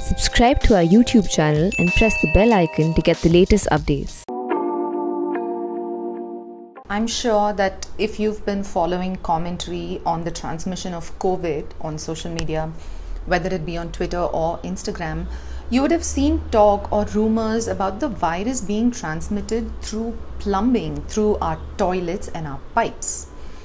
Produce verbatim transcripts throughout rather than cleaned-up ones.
Subscribe to our YouTube channel and press the bell icon to get the latest updates. I'm sure that if you've been following commentary on the transmission of COVID on social media, whether it be on Twitter or Instagram, you would have seen talk or rumors about the virus being transmitted through plumbing, through our toilets and our pipes.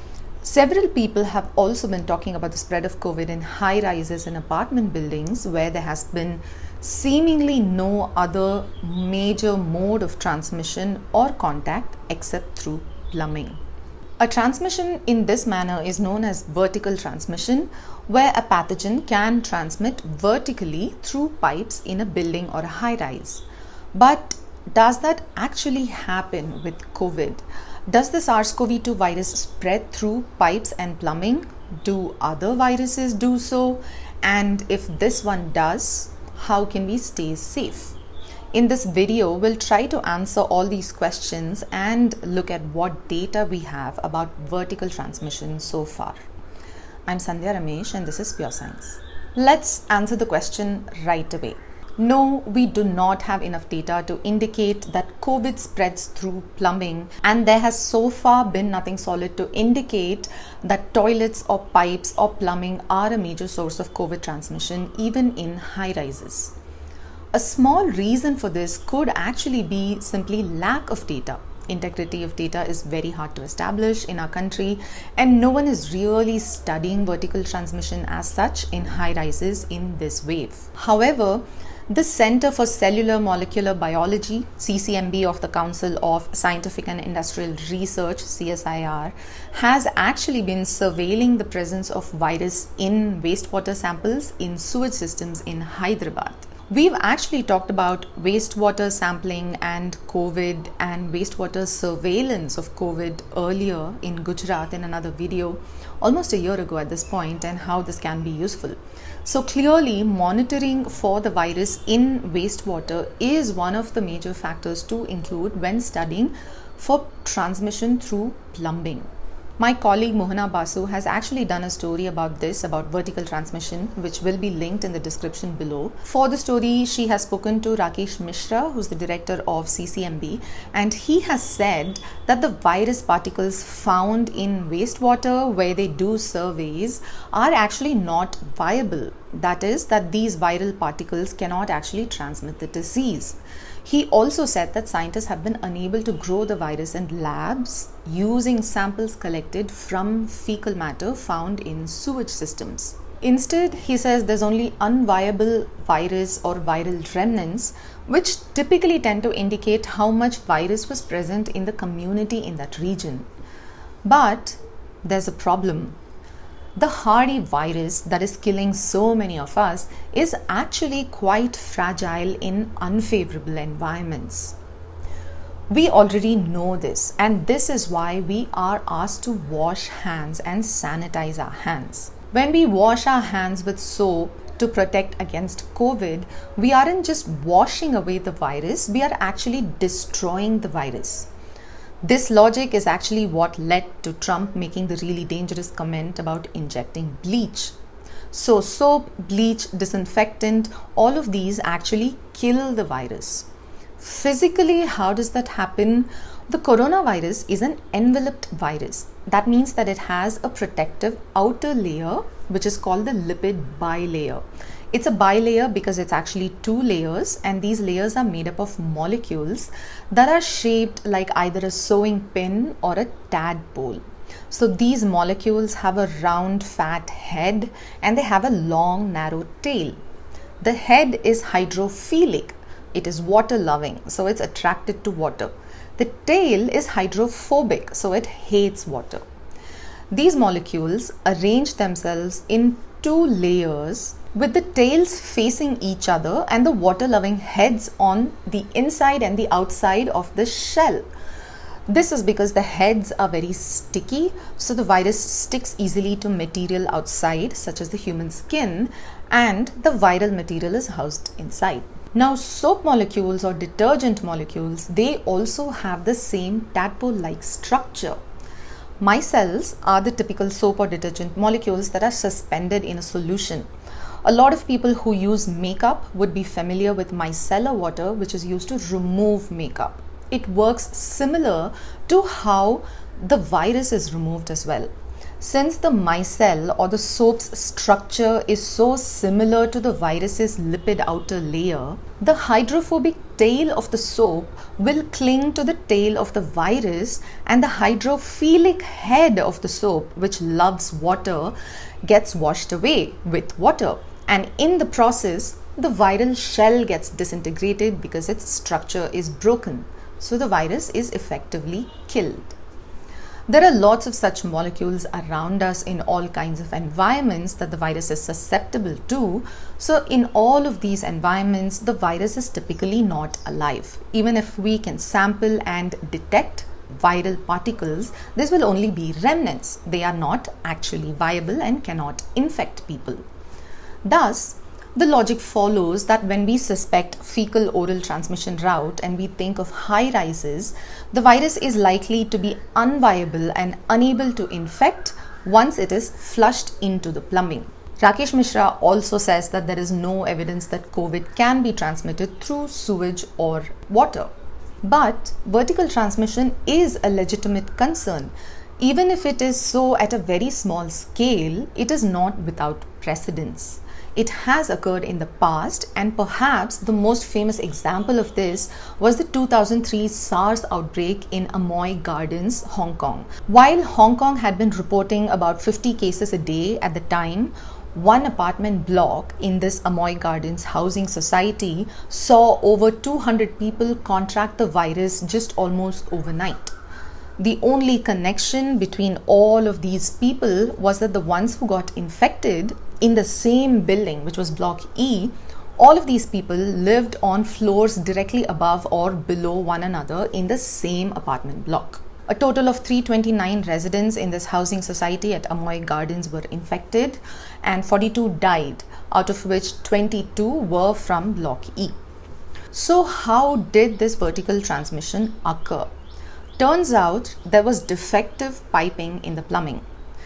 Several people have also been talking about the spread of COVID in high rises and apartment buildings where there has been seemingly no other major mode of transmission or contact except through plumbing. A transmission in this manner is known as vertical transmission, where a pathogen can transmit vertically through pipes in a building or a high rise. But does that actually happen with COVID? Does the SARS CoV two virus spread through pipes and plumbing? Do other viruses do so? And if this one does, how can we stay safe? In this video, we'll try to answer all these questions and look at what data we have about vertical transmission so far. I'm Sandhya Ramesh and this is Pure Science. Let's answer the question right away. No, we do not have enough data to indicate that COVID spreads through plumbing, and there has so far been nothing solid to indicate that toilets or pipes or plumbing are a major source of COVID transmission even in high rises. A small reason for this could actually be simply lack of data. Integrity of data is very hard to establish in our country, and no one is really studying vertical transmission as such in high rises in this wave. However, the Center for Cellular Molecular Biology, C C M B of the Council of Scientific and Industrial Research, C S I R, has actually been surveilling the presence of virus in wastewater samples in sewage systems in Hyderabad. We've actually talked about wastewater sampling and COVID and wastewater surveillance of COVID earlier in Gujarat in another video almost a year ago at this point, and how this can be useful. So clearly, monitoring for the virus in wastewater is one of the major factors to include when studying for transmission through plumbing. My colleague Mohana Basu has actually done a story about this, about vertical transmission, which will be linked in the description below. For the story, she has spoken to Rakesh Mishra, who's the director of C C M B, and he has said that the virus particles found in wastewater where they do surveys are actually not viable. That is, that these viral particles cannot actually transmit the disease. He also said that scientists have been unable to grow the virus in labs using samples collected from fecal matter found in sewage systems. Instead, he says there's only unviable virus or viral remnants, which typically tend to indicate how much virus was present in the community in that region. But there's a problem. The hardy virus that is killing so many of us is actually quite fragile in unfavorable environments. We already know this, and this is why we are asked to wash hands and sanitize our hands. When we wash our hands with soap to protect against COVID, we aren't just washing away the virus, we are actually destroying the virus. This logic is actually what led to Trump making the really dangerous comment about injecting bleach. So soap, bleach, disinfectant, all of these actually kill the virus. Physically, how does that happen? The coronavirus is an enveloped virus. That means that it has a protective outer layer, which is called the lipid bilayer. It's a bilayer because it's actually two layers, and these layers are made up of molecules that are shaped like either a sewing pin or a tadpole. So these molecules have a round fat head and they have a long narrow tail. The head is hydrophilic. It is water loving, so it's attracted to water. The tail is hydrophobic, so it hates water. These molecules arrange themselves in two layers with the tails facing each other and the water-loving heads on the inside and the outside of the shell. This is because the heads are very sticky, so the virus sticks easily to material outside, such as the human skin, and the viral material is housed inside. Now, soap molecules or detergent molecules, they also have the same tadpole-like structure. Micelles are the typical soap or detergent molecules that are suspended in a solution. A lot of people who use makeup would be familiar with micellar water, which is used to remove makeup. It works similar to how the virus is removed as well. Since the micelle or the soap's structure is so similar to the virus's lipid outer layer, the hydrophobic tail of the soap will cling to the tail of the virus, and the hydrophilic head of the soap, which loves water, gets washed away with water. And in the process, the viral shell gets disintegrated because its structure is broken. So the virus is effectively killed. There are lots of such molecules around us in all kinds of environments that the virus is susceptible to. So in all of these environments, the virus is typically not alive. Even if we can sample and detect viral particles, this will only be remnants. They are not actually viable and cannot infect people. Thus, the logic follows that when we suspect fecal-oral transmission route and we think of high rises, the virus is likely to be unviable and unable to infect once it is flushed into the plumbing. Rakesh Mishra also says that there is no evidence that COVID can be transmitted through sewage or water. But vertical transmission is a legitimate concern. Even if it is so at a very small scale, it is not without precedence. It has occurred in the past, and perhaps the most famous example of this was the two thousand three SARS outbreak in Amoy Gardens, Hong Kong. While Hong Kong had been reporting about fifty cases a day at the time, one apartment block in this Amoy Gardens housing society saw over two hundred people contract the virus just almost overnight. The only connection between all of these people was that the ones who got infected in the same building, which was Block E, all of these people lived on floors directly above or below one another in the same apartment block. A total of three hundred twenty-nine residents in this housing society at Amoy Gardens were infected, and forty-two died, out of which twenty-two were from Block E. So how did this vertical transmission occur? Turns out there was defective piping in the plumbing.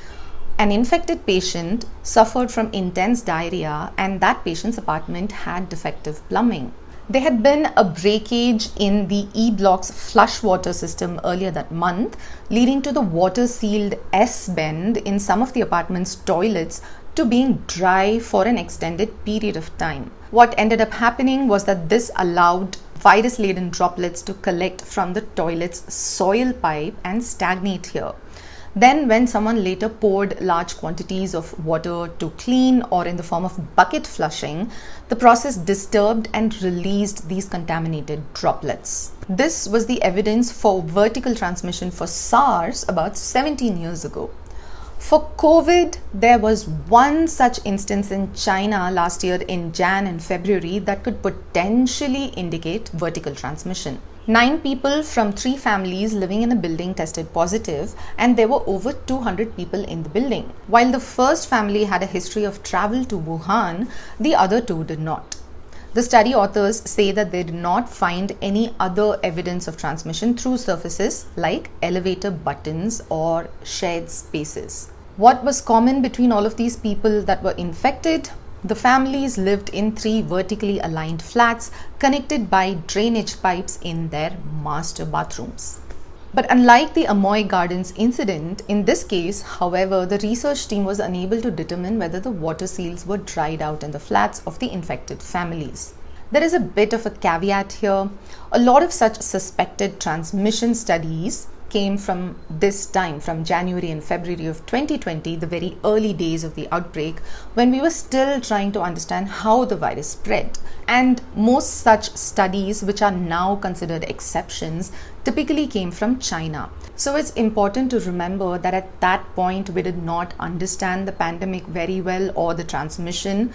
An infected patient suffered from intense diarrhea, and that patient's apartment had defective plumbing. There had been a breakage in the E Block's flush water system earlier that month, leading to the water-sealed S-bend in some of the apartment's toilets to being dry for an extended period of time. What ended up happening was that this allowed virus-laden droplets to collect from the toilet's soil pipe and stagnate here. Then when someone later poured large quantities of water to clean or in the form of bucket flushing, the process disturbed and released these contaminated droplets. This was the evidence for vertical transmission for SARS about seventeen years ago. For COVID, there was one such instance in China last year in January and February that could potentially indicate vertical transmission. Nine people from three families living in a building tested positive, and there were over two hundred people in the building. While the first family had a history of travel to Wuhan, the other two did not. The study authors say that they did not find any other evidence of transmission through surfaces like elevator buttons or shared spaces. What was common between all of these people that were infected? The families lived in three vertically aligned flats connected by drainage pipes in their master bathrooms. But unlike the Amoy Gardens incident, in this case, however, the research team was unable to determine whether the water seals were dried out in the flats of the infected families. There is a bit of a caveat here. A lot of such suspected transmission studies came from this time, from January and February of twenty twenty, the very early days of the outbreak, when we were still trying to understand how the virus spread. And most such studies, which are now considered exceptions, typically came from China. So it's important to remember that at that point, we did not understand the pandemic very well or the transmission.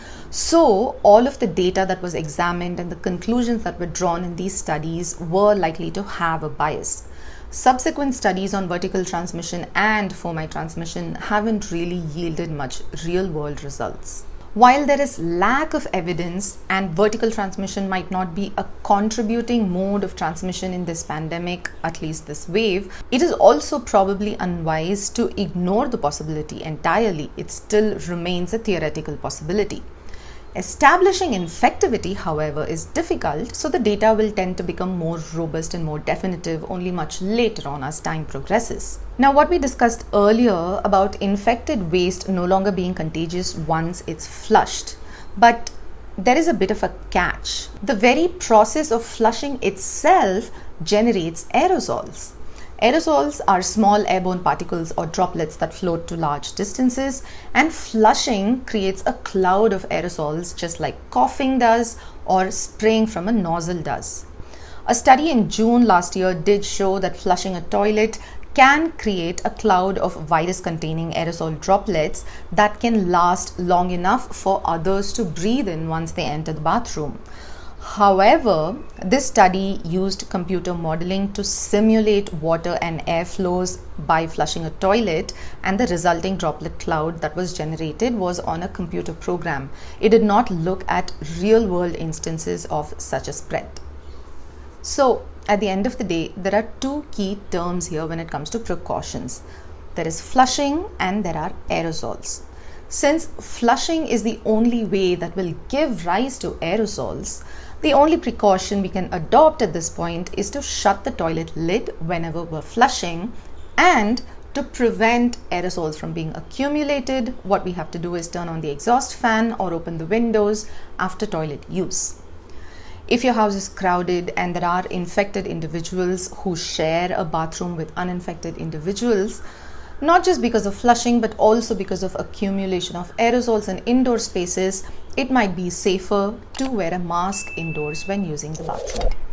So all of the data that was examined and the conclusions that were drawn in these studies were likely to have a bias. Subsequent studies on vertical transmission and fomite transmission haven't really yielded much real-world results. While there is lack of evidence and vertical transmission might not be a contributing mode of transmission in this pandemic, at least this wave, it is also probably unwise to ignore the possibility entirely. It still remains a theoretical possibility. Establishing infectivity, however, is difficult, so the data will tend to become more robust and more definitive only much later on as time progresses. Now, what we discussed earlier about infected waste no longer being contagious once it's flushed, but there is a bit of a catch. The very process of flushing itself generates aerosols. Aerosols are small airborne particles or droplets that float to large distances, and flushing creates a cloud of aerosols just like coughing does or spraying from a nozzle does. A study in June last year did show that flushing a toilet can create a cloud of virus-containing aerosol droplets that can last long enough for others to breathe in once they enter the bathroom. However, this study used computer modeling to simulate water and air flows by flushing a toilet, and the resulting droplet cloud that was generated was on a computer program. It did not look at real-world instances of such a spread. So, at the end of the day, there are two key terms here when it comes to precautions. There is flushing and there are aerosols. Since flushing is the only way that will give rise to aerosols, the only precaution we can adopt at this point is to shut the toilet lid whenever we're flushing, and to prevent aerosols from being accumulated, what we have to do is turn on the exhaust fan or open the windows after toilet use. If your house is crowded and there are infected individuals who share a bathroom with uninfected individuals, not just because of flushing but also because of accumulation of aerosols in indoor spaces, it might be safer to wear a mask indoors when using the bathroom.